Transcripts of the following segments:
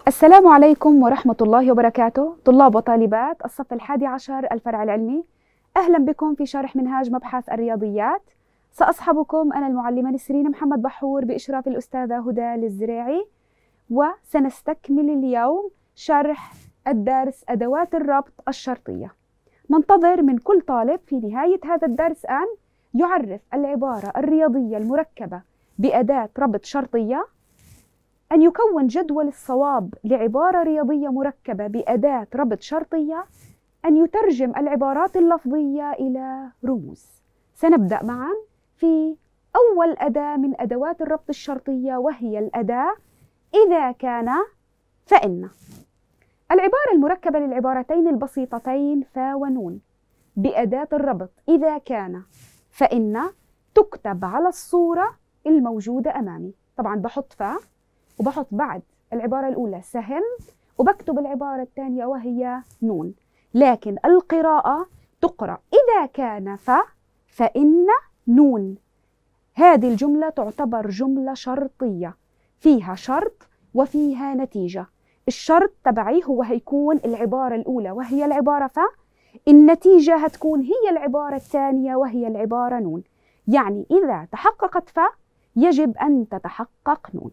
السلام عليكم ورحمة الله وبركاته، طلاب وطالبات الصف 11 الفرع العلمي. أهلا بكم في شرح منهاج مبحث الرياضيات. سأصحبكم أنا المعلمة نسرين محمد بحور بإشراف الأستاذة هدى الزريعي، وسنستكمل اليوم شرح الدرس أدوات الربط الشرطية. ننتظر من كل طالب في نهاية هذا الدرس أن يعرف العبارة الرياضية المركبة بأداة ربط شرطية، أن يكون جدول الصواب لعبارة رياضية مركبة بأداة ربط شرطية، أن يترجم العبارات اللفظية إلى رموز. سنبدأ معا في أول أداة من أدوات الربط الشرطية، وهي الأداة إذا كان فإن. العبارة المركبة للعبارتين البسيطتين فا ونون بأداة الربط إذا كان فإن تكتب على الصورة الموجودة أمامي. طبعا بحط فا وبحط بعد العبارة الأولى سهم، وبكتب العبارة الثانية وهي نون، لكن القراءة تقرأ إذا كان فإن نون. هذه الجملة تعتبر جملة شرطية، فيها شرط وفيها نتيجة. الشرط تبعي هو هيكون العبارة الأولى وهي العبارة النتيجة هتكون هي العبارة الثانية وهي العبارة نون. يعني إذا تحققت يجب أن تتحقق نون.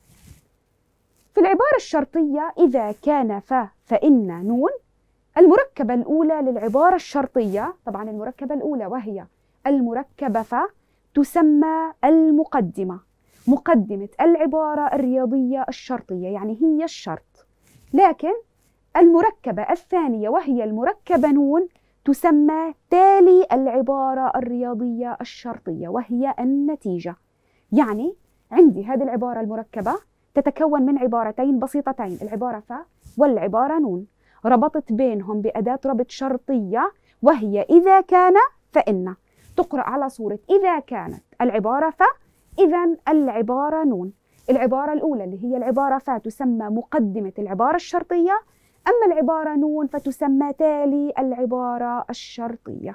في العبارة الشرطية إذا كان فإن نون، المركبة الأولى للعبارة الشرطية، طبعا المركبة الأولى وهي المركبة تسمى المقدمة، مقدمة العبارة الرياضية الشرطية، يعني هي الشرط. لكن المركبة الثانية وهي المركبة نون تسمى تالي العبارة الرياضية الشرطية وهي النتيجة. يعني عندي هذه العبارة المركبة تتكون من عبارتين بسيطتين، العبارة والعبارة نون، ربطت بينهم بأداة ربط شرطية وهي إذا كان فإن. تقرأ على صورة إذا كانت العبارة إذن العبارة نون. العبارة الأولى اللي هي العبارة تسمى مقدمة العبارة الشرطية، أما العبارة نون فتسمى تالي العبارة الشرطية.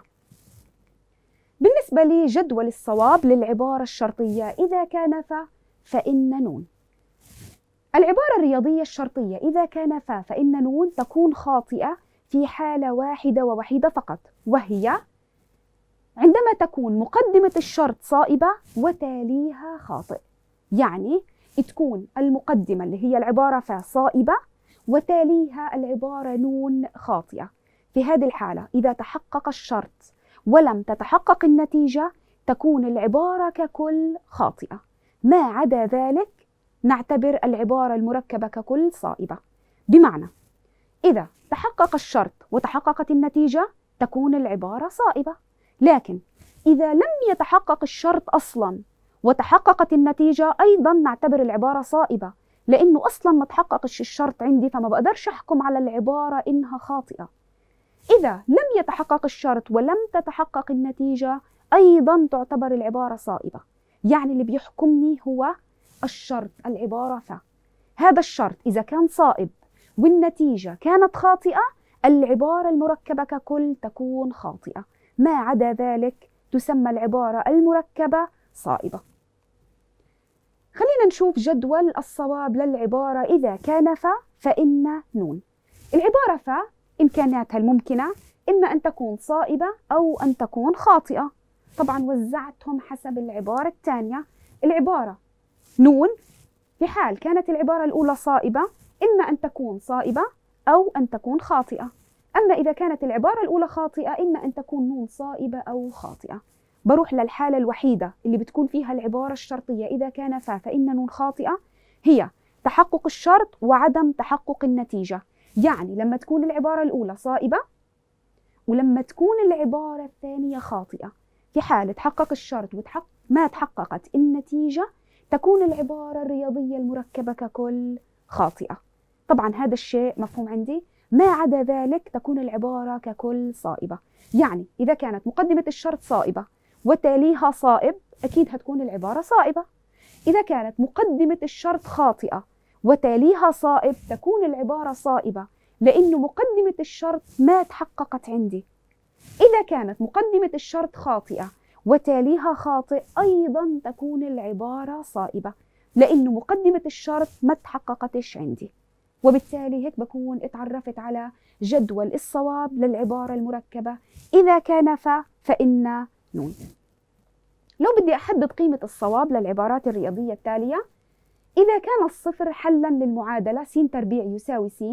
بالنسبة لجدول الصواب للعبارة الشرطية إذا كان فإن نون، العبارة الرياضية الشرطية إذا كان فإن نون تكون خاطئة في حالة واحدة ووحيدة فقط، وهي عندما تكون مقدمة الشرط صائبة وتاليها خاطئ. يعني تكون المقدمة اللي هي العبارة صائبة وتاليها العبارة نون خاطئة. في هذه الحالة إذا تحقق الشرط ولم تتحقق النتيجة تكون العبارة ككل خاطئة، ما عدا ذلك نعتبر العبارة المركبة ككل صائبة. بمعنى إذا تحقق الشرط وتحققت النتيجة تكون العبارة صائبة، لكن إذا لم يتحقق الشرط أصلا وتحققت النتيجة أيضا نعتبر العبارة صائبة، لأنه أصلا ما تحققش الشرط عندي، فما بقدرش أحكم على العبارة إنها خاطئة. إذا لم يتحقق الشرط ولم تتحقق النتيجة أيضا تعتبر العبارة صائبة. يعني اللي بيحكمني هو الشرط، العبارة هذا الشرط إذا كان صائب والنتيجة كانت خاطئة العبارة المركبة ككل تكون خاطئة، ما عدا ذلك تسمى العبارة المركبة صائبة. خلينا نشوف جدول الصواب للعبارة إذا كان فإن نون. العبارة إمكاناتها الممكنة إما أن تكون صائبة أو أن تكون خاطئة. طبعا وزعتهم حسب العبارة الثانية. العبارة نون في حال كانت العبارة الأولى صائبة إما أن تكون صائبة أو أن تكون خاطئة، أما إذا كانت العبارة الأولى خاطئة إما أن تكون نون صائبة أو خاطئة. بروح للحالة الوحيدة اللي بتكون فيها العبارة الشرطية إذا كان فإن نون خاطئة، هي تحقق الشرط وعدم تحقق النتيجة. يعني لما تكون العبارة الأولى صائبة ولما تكون العبارة الثانية خاطئة، في حال تحقق الشرط ما تحققت النتيجة تكون العبارة الرياضية المركبة ككل خاطئة. طبعا هذا الشيء مفهوم عندي، ما عدا ذلك تكون العبارة ككل صائبة. يعني إذا كانت مقدمة الشرط صائبة وتاليها صائب أكيد هتكون العبارة صائبة. إذا كانت مقدمة الشرط خاطئة وتاليها صائب تكون العبارة صائبة، لأنه مقدمة الشرط ما تحققت عندي. إذا كانت مقدمة الشرط خاطئة وتاليها خاطئ أيضا تكون العبارة صائبة، لأنه مقدمة الشرط ما تحققتش عندي. وبالتالي هيك بكون اتعرفت على جدول الصواب للعبارة المركبة إذا كان فإن نون. لو بدي أحدد قيمة الصواب للعبارات الرياضية التالية: إذا كان الصفر حلا للمعادلة س تربيع يساوي س،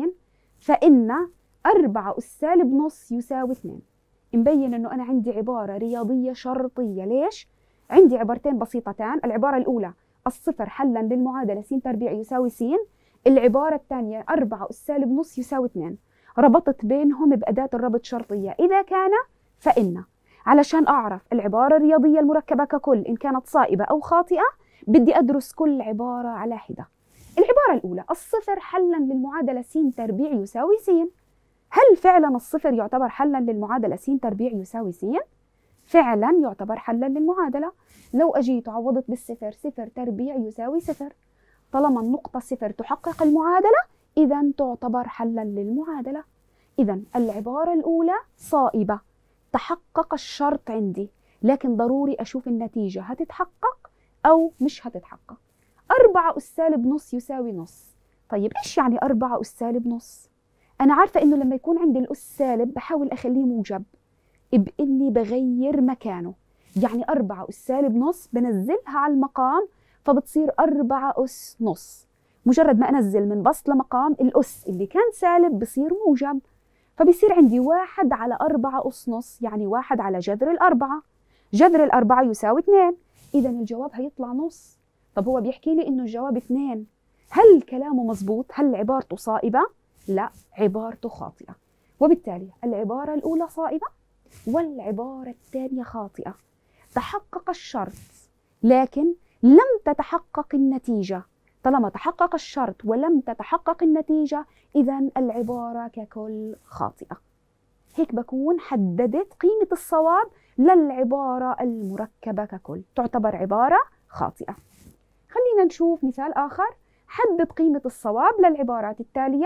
فإن 4 أس سالب نص يساوي 2. مبين إنه أنا عندي عبارة رياضية شرطية. ليش؟ عندي عبارتين بسيطتان. العبارة الأولى الصفر حلا للمعادلة س تربيع يساوي س، العبارة الثانية 4 أس سالب نص يساوي 2. ربطت بينهم بأداة الربط شرطية إذا كان فإن. علشان أعرف العبارة الرياضية المركبة ككل إن كانت صائبة أو خاطئة بدي أدرس كل عبارة على حدة. العبارة الأولى الصفر حلا للمعادلة س تربيع يساوي س، هل فعلا الصفر يعتبر حلا للمعادلة س تربيع يساوي س؟ فعلا يعتبر حلا للمعادلة. لو أجيت وعوضت بالصفر، صفر تربيع يساوي صفر. طالما النقطة صفر تحقق المعادلة إذا تعتبر حلا للمعادلة. إذا العبارة الأولى صائبة، تحقق الشرط عندي، لكن ضروري أشوف النتيجة هتتحقق أو مش هتتحقق. 4 أس سالب نص يساوي نص. طيب إيش يعني 4 أس سالب نص؟ أنا عارفة إنه لما يكون عندي الأس سالب بحاول أخليه موجب بإني بغير مكانه. يعني 4 أس سالب نص بنزلها على المقام فبتصير 4 أس نص. مجرد ما أنزل من بسط لمقام الأس اللي كان سالب بصير موجب، فبصير عندي 1 على 4 أس نص، يعني 1 على جذر الأربعة. جذر الأربعة يساوي 2، إذا الجواب هيطلع نص. طب هو بيحكي لي إنه الجواب 2، هل كلامه مزبوط؟ هل عبارته صائبة؟ لا، عبارته خاطئة. وبالتالي العبارة الأولى صائبة والعبارة الثانية خاطئة. تحقق الشرط لكن لم تتحقق النتيجة. طالما تحقق الشرط ولم تتحقق النتيجة إذا العبارة ككل خاطئة. هيك بكون حددت قيمة الصواب للعبارة المركبة ككل، تعتبر عبارة خاطئة. خلينا نشوف مثال آخر. حدد قيمة الصواب للعبارات التالية: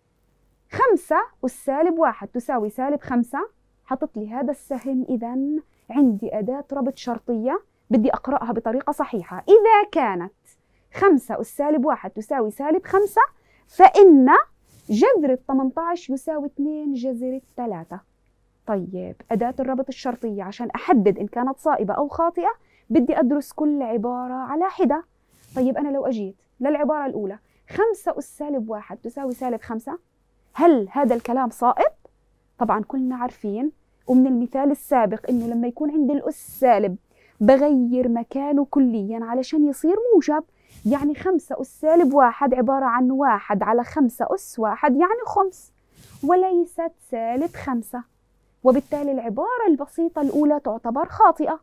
5 أس سالب 1 تساوي سالب 5. حطت لي هذا السهم، إذا عندي أداة ربط شرطية بدي أقرأها بطريقة صحيحة. إذا كانت 5 أس سالب 1 تساوي سالب 5 فإن جذر 18 يساوي 2 جذر 3. طيب أداة الربط الشرطية عشان أحدد إن كانت صائبة أو خاطئة بدي أدرس كل عبارة على حدة. طيب أنا لو أجيت للعبارة الأولى 5 أس سالب 1 تساوي سالب 5، هل هذا الكلام صائب؟ طبعا كلنا عارفين ومن المثال السابق إنه لما يكون عندي الأس سالب بغير مكانه كليا علشان يصير موجب. يعني 5 أس سالب 1 عبارة عن 1 على 5 أس 1 يعني خمس، وليست سالب 5. وبالتالي العبارة البسيطة الأولى تعتبر خاطئة.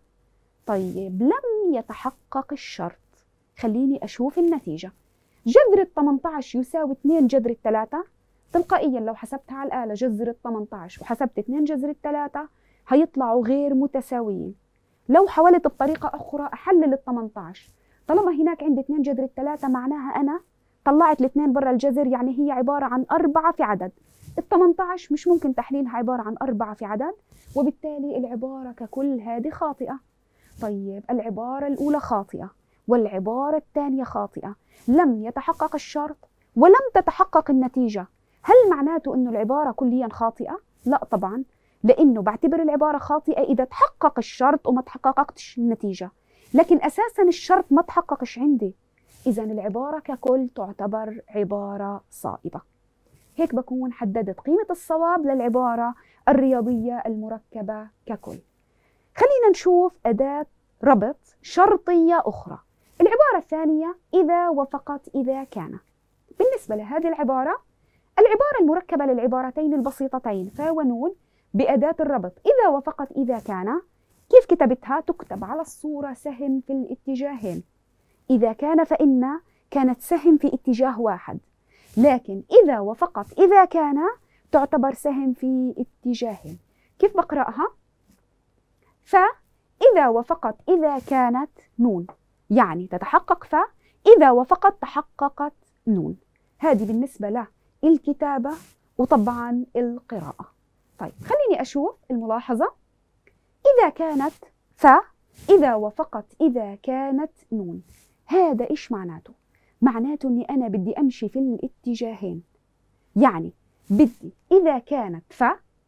طيب لم يتحقق الشرط. خليني أشوف النتيجة. جذر 18 يساوي 2 جذر 3. تلقائيا لو حسبتها على الآلة جذر 18 وحسبت 2 جذر 3 هيطلعوا غير متساويين. لو حاولت بطريقة أخرى أحلل ال 18، طالما هناك عندي 2 جذر 3 معناها أنا طلعت الاثنين برا الجذر، يعني هي عبارة عن 4 في عدد. ال 18 مش ممكن تحليلها عبارة عن 4 في عدد، وبالتالي العبارة ككل هذه خاطئة. طيب العبارة الأولى خاطئة والعبارة الثانية خاطئة. لم يتحقق الشرط ولم تتحقق النتيجة. هل معناته إنه العبارة كليا خاطئة؟ لا طبعا، لأنه بعتبر العبارة خاطئة إذا تحقق الشرط وما تحققتش النتيجة، لكن أساسا الشرط ما تحققش عندي، إذا العبارة ككل تعتبر عبارة صائبة. هيك بكون حددت قيمة الصواب للعبارة الرياضية المركبة ككل. خلينا نشوف أداة ربط شرطية أخرى. العبارة الثانية إذا وفقط إذا كان. بالنسبة لهذه العبارة المركبة للعبارتين البسيطتين فا ونون بأداة الربط إذا وفقط إذا كان. كيف كتبتها؟ تكتب على الصورة سهم في الاتجاهين. إذا كان فإن كانت سهم في اتجاه واحد، لكن إذا وفقط إذا كان تعتبر سهم في اتجاهين. كيف بقرأها؟ فإذا وفقط إذا كانت نون، يعني تتحقق إذا وفقط تحققت نون. هذه بالنسبة للكتابة وطبعا القراءة. طيب خليني أشوف الملاحظة. إذا كانت إذا وفقط إذا كانت نون، هذا إيش معناته؟ معناته أني أنا بدي أمشي في الاتجاهين. يعني بدي إذا كانت ف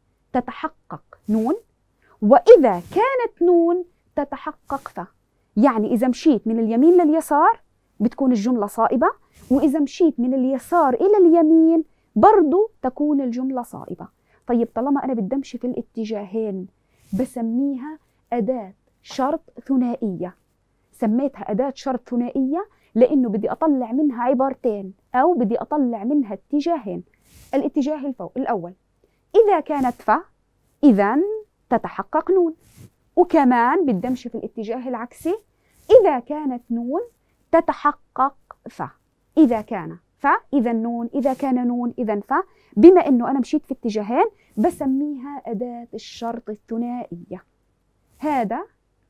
تتحقق نون، وإذا كانت نون تتحقق ف. يعني إذا مشيت من اليمين لليسار بتكون الجملة صائبة، وإذا مشيت من اليسار إلى اليمين برضو تكون الجملة صائبة. طيب طالما أنا بدي أمشي في الاتجاهين بسميها أداة شرط ثنائية. سميتها أداة شرط ثنائية لأنه بدي أطلع منها عبارتين أو بدي أطلع منها اتجاهين. الاتجاه الأول إذا كانت ف إذن تتحقق نون، وكمان بدي أمشي في الاتجاه العكسي إذا كانت نون تتحقق ف. إذا كان ف إذا نون، إذا كان نون إذا ف. بما أنه أنا مشيت في اتجاهين بسميها أداة الشرط الثنائية. هذا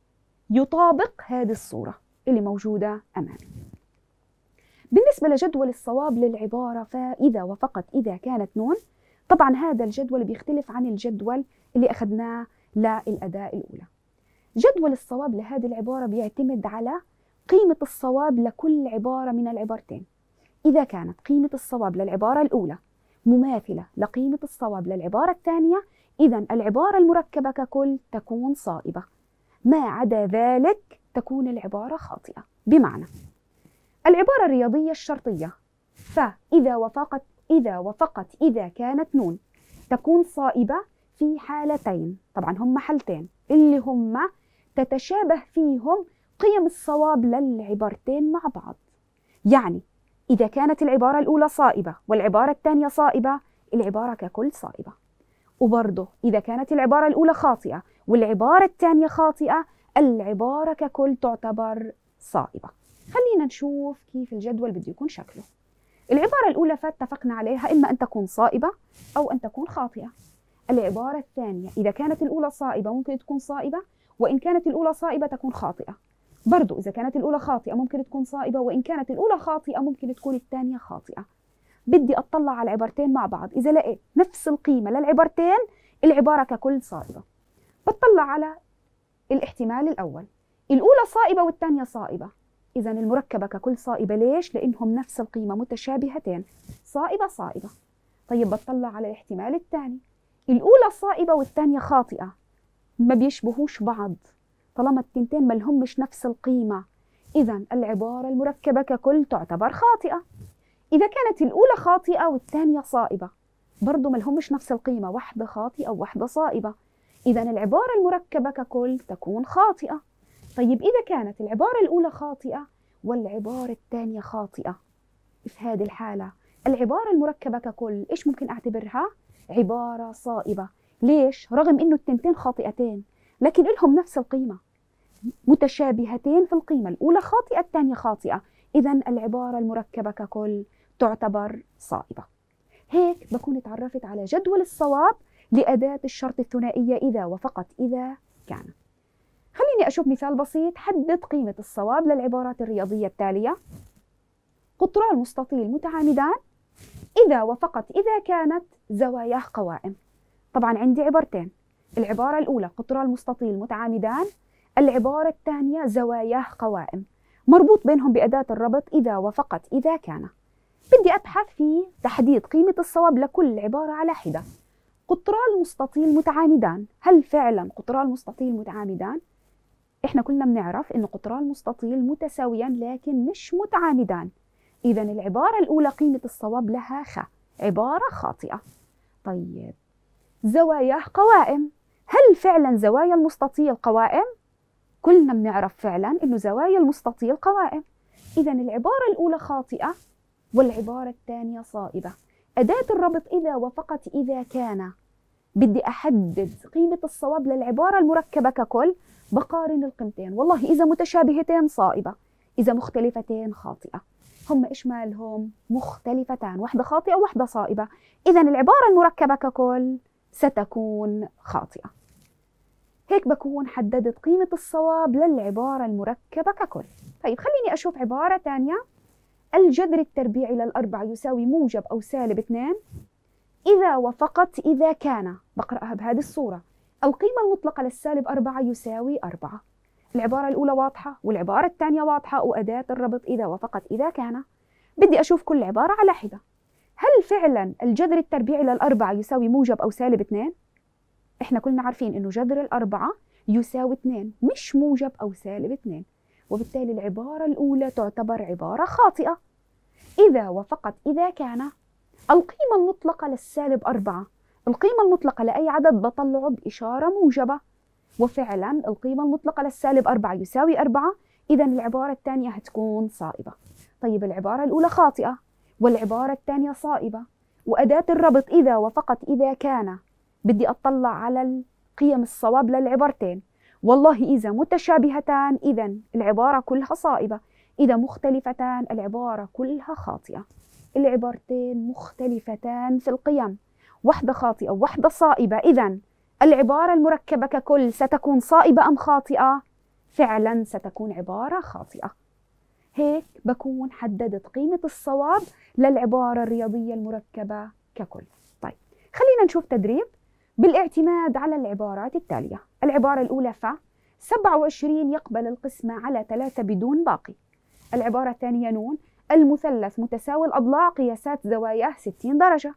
يطابق هذه الصورة اللي موجودة أمامي. بالنسبة لجدول الصواب للعبارة فإذا وفقط إذا كانت نون، طبعا هذا الجدول بيختلف عن الجدول اللي أخذناه للأداة الأولى. جدول الصواب لهذه العبارة بيعتمد على قيمة الصواب لكل عبارة من العبارتين. إذا كانت قيمة الصواب للعبارة الأولى مماثلة لقيمة الصواب للعبارة الثانية، إذن العبارة المركبة ككل تكون صائبة، ما عدا ذلك تكون العبارة خاطئة. بمعنى العبارة الرياضية الشرطية فإذا وفقت إذا كانت نون تكون صائبة في حالتين، طبعا هم حالتين اللي هم تتشابه فيهم قيم الصواب للعبارتين مع بعض. يعني إذا كانت العبارة الأولى صائبة والعبارة الثانية صائبة العبارة ككل صائبة. وبرضه إذا كانت العبارة الأولى خاطئة والعبارة الثانية خاطئة العبارة ككل تعتبر صائبة. خلينا نشوف كيف الجدول بده يكون شكله. العبارة الأولى فاتفقنا عليها إما أن تكون صائبة أو أن تكون خاطئة. العبارة الثانية إذا كانت الأولى صائبة ممكن تكون صائبة، وإن كانت الأولى صائبة تكون خاطئة. برضو إذا كانت الأولى خاطئة ممكن تكون صائبة، وإن كانت الأولى خاطئة ممكن تكون الثانية خاطئة. بدي أطلع على العبارتين مع بعض، إذا لقيت نفس القيمة للعبارتين العبارة ككل صائبة. بطلع على الاحتمال الأول، الأولى صائبة والثانية صائبة، إذا المركبة ككل صائبة. ليش؟ لأنهم نفس القيمة متشابهتين، صائبة صائبة. طيب بطلع على الاحتمال الثاني، الأولى صائبة والثانية خاطئة، ما بيشبهوش بعض طالما التنتين ما لهمش نفس القيمة، إذا العبارة المركبة ككل تعتبر خاطئة. إذا كانت الأولى خاطئة والثانية صائبة برضو ما لهمش نفس القيمة، واحدة خاطئة وواحدة صائبة، إذا العبارة المركبة ككل تكون خاطئة. طيب إذا كانت العبارة الأولى خاطئة والعبارة الثانية خاطئة، في هذه الحالة العبارة المركبة ككل إيش ممكن أعتبرها؟ عبارة صائبة. ليش؟ رغم إنه التنتين خاطئتين لكن إلهم نفس القيمة، متشابهتين في القيمة، الأولى خاطئة الثانية خاطئة، إذا العبارة المركبة ككل تعتبر صائبة. هيك بكون تعرفت على جدول الصواب لأداة الشرط الثنائية إذا وفقط إذا كان. خليني أشوف مثال بسيط. حدد قيمة الصواب للعبارات الرياضية التالية: قطران مستطيل متعامدان إذا وفقط إذا كانت زواياه قوائم. طبعا عندي عبارتين، العبارة الأولى قطران مستطيل متعامدان، العبارة الثانية زواياه قوائم، مربوط بينهم بأداة الربط إذا وفقط إذا كان. بدي أبحث في تحديد قيمة الصواب لكل عبارة على حدة. قطران مستطيل متعامدان، هل فعلا قطران مستطيل متعامدان؟ إحنا كلنا بنعرف إنه قطران مستطيل متساويان لكن مش متعامدان، إذا العبارة الأولى قيمة الصواب لها خ، عبارة خاطئة. طيب زواياه قوائم، هل فعلا زوايا المستطيل قوائم؟ كلنا بنعرف فعلا إنه زوايا المستطيل قوائم، إذا العبارة الأولى خاطئة والعبارة الثانية صائبة. أداة الربط إذا وفقط إذا كان، بدي أحدد قيمة الصواب للعبارة المركبة ككل، بقارن القيمتين، والله إذا متشابهتين صائبة، إذا مختلفتين خاطئة. هم إيش مالهم؟ مختلفتان، واحدة خاطئة وواحدة صائبة، إذا العبارة المركبة ككل ستكون خاطئة. هيك بكون حددت قيمة الصواب للعبارة المركبة ككل. طيب خليني أشوف عبارة ثانية. الجذر التربيعي للأربعة يساوي موجب أو سالب 2 إذا وفقط إذا كان، بقرأها بهذه الصورة: القيمة المطلقة للسالب 4 يساوي 4. العبارة الأولى واضحة والعبارة الثانية واضحة، وأداة الربط إذا وفقط إذا كان. بدي أشوف كل عبارة على حدة. هل فعلا الجذر التربيعي للأربعة يساوي موجب أو سالب 2؟ إحنا كلنا عارفين إنه جذر الأربعة يساوي 2 مش موجب أو سالب 2، وبالتالي العبارة الأولى تعتبر عبارة خاطئة. إذا وفقط إذا كان القيمة المطلقة للسالب 4، القيمة المطلقة لأي عدد بطلعه بإشارة موجبة، وفعلا القيمة المطلقة للسالب 4 يساوي 4، إذا العبارة الثانية هتكون صائبة. طيب العبارة الأولى خاطئة والعبارة الثانية صائبة، وأداة الربط إذا وفقط إذا كان بدي أطلع على القيم الصواب للعبارتين. والله إذا متشابهتان إذا العبارة كلها صائبة، إذا مختلفتان العبارة كلها خاطئة. العبارتين مختلفتان في القيم، واحدة خاطئة وواحدة صائبة، إذا العبارة المركبة ككل ستكون صائبة أم خاطئة؟ فعلا ستكون عبارة خاطئة. هيك بكون حددت قيمة الصواب للعبارة الرياضية المركبة ككل. طيب خلينا نشوف تدريب بالاعتماد على العبارات التالية. العبارة الأولى 27 يقبل القسمة على 3 بدون باقي. العبارة الثانية ن المثلث متساوي الأضلاع قياسات زواياه 60 درجة.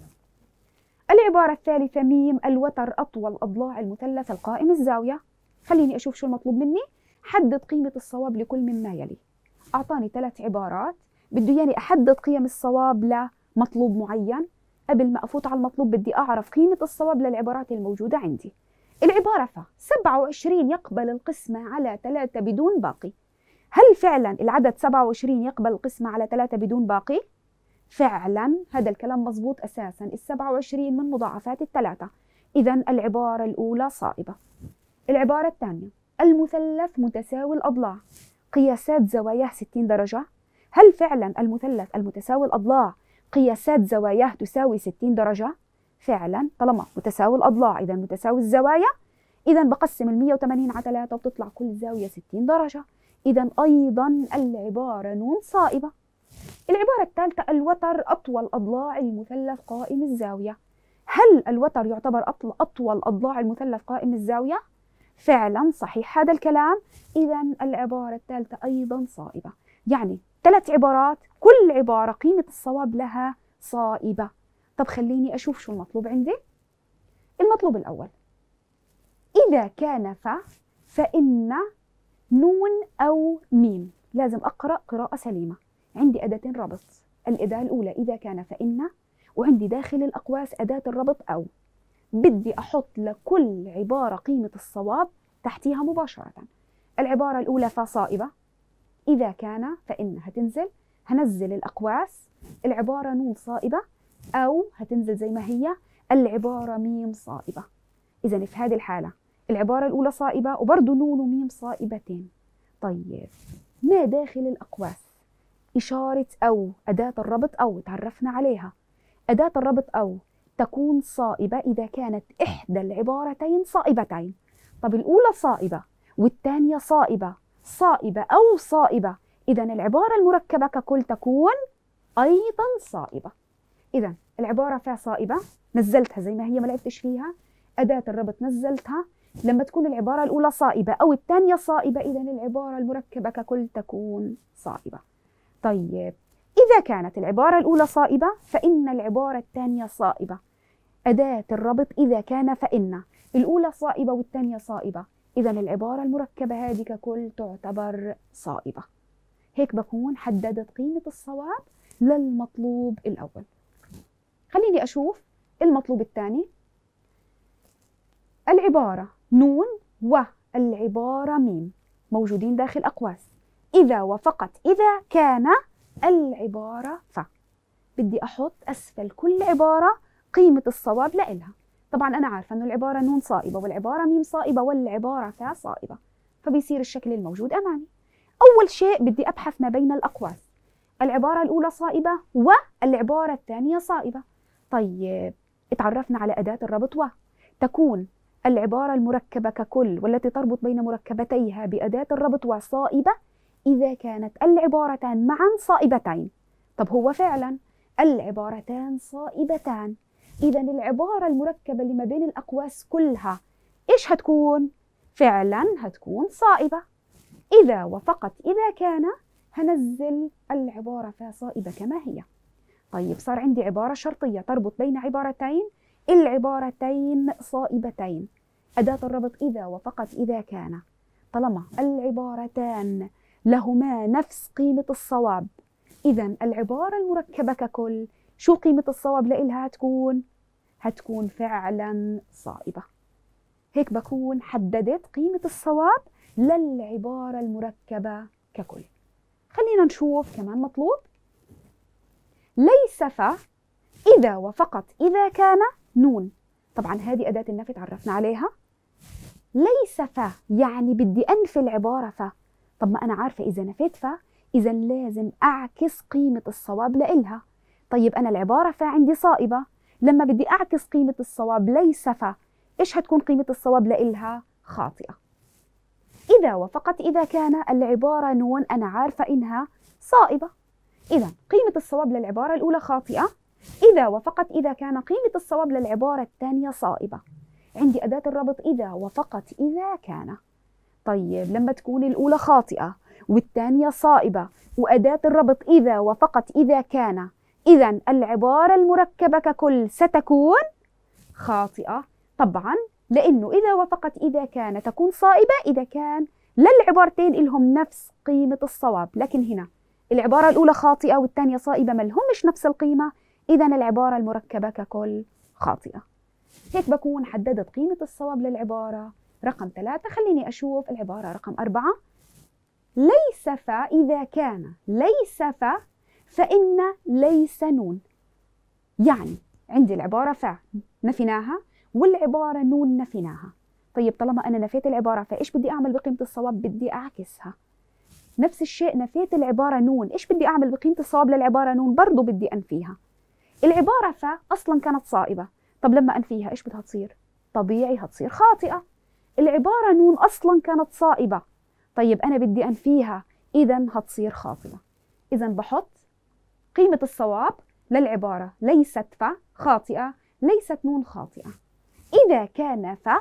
العبارة الثالثة م الوتر أطول أضلاع المثلث القائم الزاوية. خليني أشوف شو المطلوب مني. حدد قيمة الصواب لكل مما يلي. أعطاني 3 عبارات، بده ياني أحدد قيم الصواب لمطلوب معين. قبل ما أفوت على المطلوب بدي أعرف قيمة الصواب للعبارات الموجودة عندي. العبارة 27 يقبل القسمة على 3 بدون باقي. هل فعلا العدد 27 يقبل القسمة على 3 بدون باقي؟ فعلا هذا الكلام مضبوط أساسا، 27 من مضاعفات 3، إذا العبارة الأولى صائبة. العبارة الثانية المثلث متساوي الأضلاع قياسات زواياه 60 درجة. هل فعلا المثلث المتساوي الأضلاع قياسات زواياه تساوي 60 درجة؟ فعلا طالما متساوي الأضلاع إذا متساوي الزوايا، إذا بقسم 180 على 3 وبتطلع كل زاوية 60 درجة، إذا أيضا العبارة ن صائبة. العبارة الثالثة الوتر أطول أضلاع المثلث قائم الزاوية. هل الوتر يعتبر أطول أضلاع المثلث قائم الزاوية؟ فعلا صحيح هذا الكلام، إذا العبارة الثالثة أيضا صائبة. يعني 3 عبارات كل عبارة قيمة الصواب لها صائبة. طب خليني أشوف شو المطلوب عندي. المطلوب الأول إذا كان فإن نون أو ميم. لازم أقرأ قراءة سليمة. عندي أداتين ربط، الأداة الأولى إذا كان فإن، وعندي داخل الأقواس أداة الربط أو. بدي أحط لكل عبارة قيمة الصواب تحتيها مباشرة. العبارة الأولى صائبة، إذا كان فإن هتنزل، هنزل الأقواس، العبارة نون صائبة، أو هتنزل زي ما هي العبارة ميم صائبة. إذا في هذه الحالة العبارة الأولى صائبة وبرضه نون وميم صائبتين. طيب ما داخل الأقواس؟ إشارة أو، أداة الربط أو تعرفنا عليها. أداة الربط أو تكون صائبة إذا كانت إحدى العبارتين صائبتين. طب الأولى صائبة والثانية صائبة، صائبة أو صائبة، إذا العبارة المركبة ككل تكون أيضا صائبة. إذا العبارة صائبة نزلتها زي ما هي ما لعبتش فيها، أداة الربط نزلتها. لما تكون العبارة الأولى صائبة أو الثانية صائبة إذا العبارة المركبة ككل تكون صائبة. طيب إذا كانت العبارة الأولى صائبة فإن العبارة الثانية صائبة. أداة الربط إذا كان فإن، الأولى صائبة والثانية صائبة، إذا العبارة المركبة هذه ككل تعتبر صائبة. هيك بكون حددت قيمة الصواب للمطلوب الأول. خليني أشوف المطلوب الثاني. العبارة نون والعبارة ميم موجودين داخل أقواس. إذا وفقط إذا كان العبارة بدي أحط أسفل كل عبارة قيمة الصواب لإلها. طبعا أنا عارفة أنه العبارة نون صائبة والعبارة ميم صائبة والعبارة صائبة، فبيصير الشكل الموجود أمامي. أول شيء بدي أبحث ما بين الأقواس. العبارة الأولى صائبة والعبارة الثانية صائبة. طيب اتعرفنا على أداة الربط تكون العبارة المركبة ككل والتي تربط بين مركبتيها بأداة الربط صائبة إذا كانت العبارتان معا صائبتين. طب هو فعلا العبارتان صائبتان، إذا العبارة المركبة اللي ما بين الأقواس كلها إيش هتكون؟ فعلا هتكون صائبة. إذا وفقط إذا كان هنزل العبارة صائبة كما هي. طيب صار عندي عبارة شرطية تربط بين عبارتين، العبارتين صائبتين. أداة الربط إذا وفقط إذا كان. طالما العبارتان لهما نفس قيمة الصواب، إذا العبارة المركبة ككل شو قيمة الصواب لإلها هتكون فعلا صائبة. هيك بكون حددت قيمة الصواب للعبارة المركبة ككل. خلينا نشوف كمان مطلوب. ليس ف إذا وفقط إذا كان نون. طبعا هذه أداة النفي تعرفنا عليها. ليس ف يعني بدي أنفي العبارة ف. طب ما أنا عارفة إذا نفيت ف إذا لازم أعكس قيمة الصواب لإلها. طيب أنا العبارة ف عندي صائبة، لما بدي أعكس قيمة الصواب ليس ف إيش هتكون قيمة الصواب لإلها؟ خاطئة. إذا وفقط إذا كان العبارة نون أنا عارفة إنها صائبة، إذا قيمة الصواب للعبارة الأولى خاطئة. إذا وفقط إذا كان قيمة الصواب للعبارة الثانية صائبة. عندي أداة الربط إذا وفقط إذا كان. طيب لما تكون الأولى خاطئة والثانية صائبة وأداة الربط إذا وفقط إذا كان، إذا العبارة المركبة ككل ستكون خاطئة طبعا، لأنه إذا وفقط إذا كان تكون صائبة إذا كان للعبارتين إلهم نفس قيمة الصواب. لكن هنا العبارة الأولى خاطئة والثانية صائبة ما لهمش نفس القيمة، إذا العبارة المركبة ككل خاطئة. هيك بكون حددت قيمة الصواب للعبارة رقم 3. خليني أشوف العبارة رقم 4. ليس ف إذا كان ليس ف فإن ليس نون. يعني عندي العبارة ف نفيناها والعبارة نون نفيناها. طيب طالما أنا نفيت العبارة فإيش بدي أعمل بقيمة الصواب؟ بدي أعكسها. نفس الشيء نفيت العبارة نون، إيش بدي أعمل بقيمة الصواب للعبارة نون؟ برضو بدي أنفيها. العبارة ف أصلا كانت صائبة، طب لما أنفيها إيش بدها تصير؟ طبيعي هتصير خاطئة. العبارة نون أصلا كانت صائبة، طيب أنا بدي أنفيها إذا هتصير خاطئة. إذا بحط قيمة الصواب للعبارة ليست ف خاطئة، ليست نون خاطئة. إذا كان ف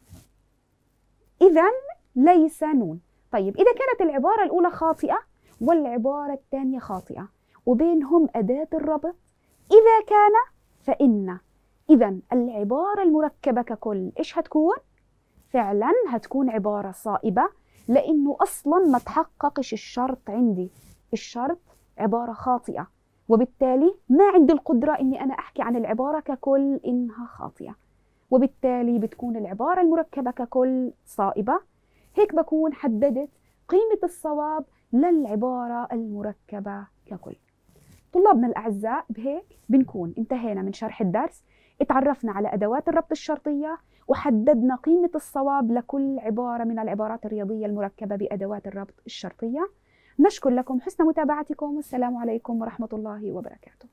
إذا ليس نون. طيب إذا كانت العبارة الأولى خاطئة والعبارة الثانية خاطئة وبينهم أداة الربط إذا كان فإن، إذا العبارة المركبة ككل إيش هتكون؟ فعلا هتكون عبارة صائبة، لأنه أصلا ما تحققش الشرط عندي. الشرط عبارة خاطئة، وبالتالي ما عندي القدرة إني أنا أحكي عن العبارة ككل إنها خاطئة، وبالتالي بتكون العبارة المركبة ككل صائبة. هيك بكون حددت قيمة الصواب للعبارة المركبة ككل. طلابنا الأعزاء بهيك بنكون انتهينا من شرح الدرس. اتعرفنا على أدوات الربط الشرطية وحددنا قيمة الصواب لكل عبارة من العبارات الرياضية المركبة بأدوات الربط الشرطية. نشكر لكم حسن متابعتكم، والسلام عليكم ورحمة الله وبركاته.